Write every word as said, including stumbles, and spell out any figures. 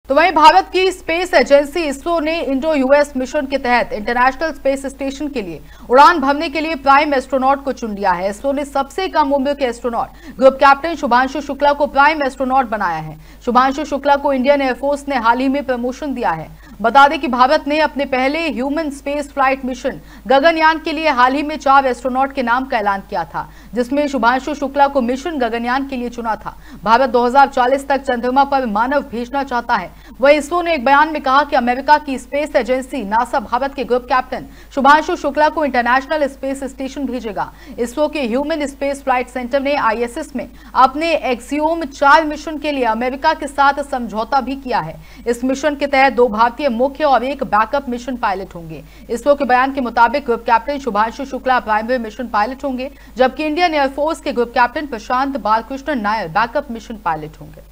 तो वहीं भारत की स्पेस एजेंसी इसरो ने इंडो यूएस मिशन के तहत इंटरनेशनल स्पेस स्टेशन के लिए उड़ान भरने के लिए प्राइम एस्ट्रोनॉट को चुन लिया है। इसरो ने सबसे कम उम्र के astronaut group captain Shubhanshu Shukla को प्राइम एस्ट्रोनॉट बनाया है। शुभांशु शुक्ला को इंडियन एयरफोर्स ने हाल ही में प्रमोशन दिया है। बता दें कि भारत ने अपने पहले human space flight mission Gaganyaan के लिए हाल ही में चार एस्ट्रोनॉट के नाम का ऐलान किया था, जिसमें शुभांशु शुक्ला को मिशन गगनयान के लिए चुना था। भारत दो हज़ार चालीस तक चंद्रमा पर मानव भेजना चाहता है। वहीं इसरो ने एक बयान में कहा कि अमेरिका की स्पेस एजेंसी नासा भारत के ग्रुप कैप्टन शुभांशु शुक्ला को इंटरनेशनल स्पेस स्टेशन भेजेगा। इसरो के ह्यूमन स्पेस फ्लाइट सेंटर ने आईएसएस में अपने एक्सियोम चार मिशन के लिए अमेरिका के साथ समझौता भी किया है। इस मिशन के तहत दो भारतीय मुख्य और एक बैकअप मिशन पायलट होंगे। इसरो के बयान के मुताबिक group captain Shubhanshu Shukla primary mission pilot होंगे, जबकि इंडियन एयरफोर्स के group captain Prashant Balakrishnan Nair backup mission pilot होंगे।